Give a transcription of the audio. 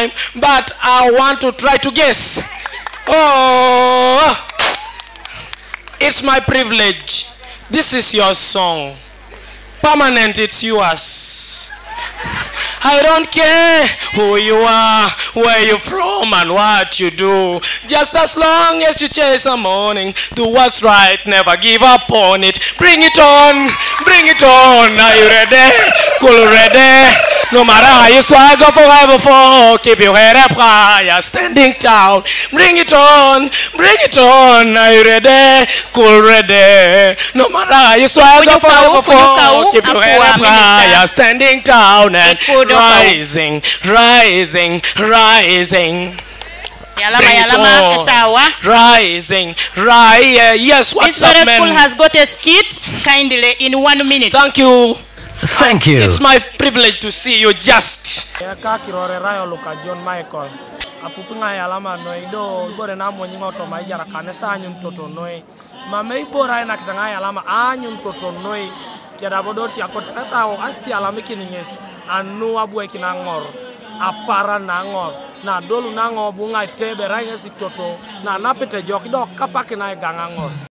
but I want to try to guess. Oh, it's my privilege. This is your song. Permanent, it's yours. I don't care who you are, where you're from, and what you do. Just as long as you chase the morning, do what's right, never give up on it. Bring it on, bring it on. Are you ready? Cool, ready? No matter how you swagger forever for, keep your head up high, you're standing down. Bring it on, bring it on. Are you ready? Cool, ready? No matter how you swagger forever for, keep your head up high, you're standing down and rising, rising, rising. Rising, yes, what's up, man? School has got a skit, kindly, in 1 minute. Thank you. Thank you. It's my privilege to see you just. Apupinga yalama noido bore na monyinga to maijara kanesa anyun toto noi mamei bora ina kitanga yalama anyun toto noi kiada bodoti akota tawo asi alama kininges anu abu ekinangor apara nangor na dolu nangor bunga tebe ranga si toto na napete jok dok kapake na gangangor.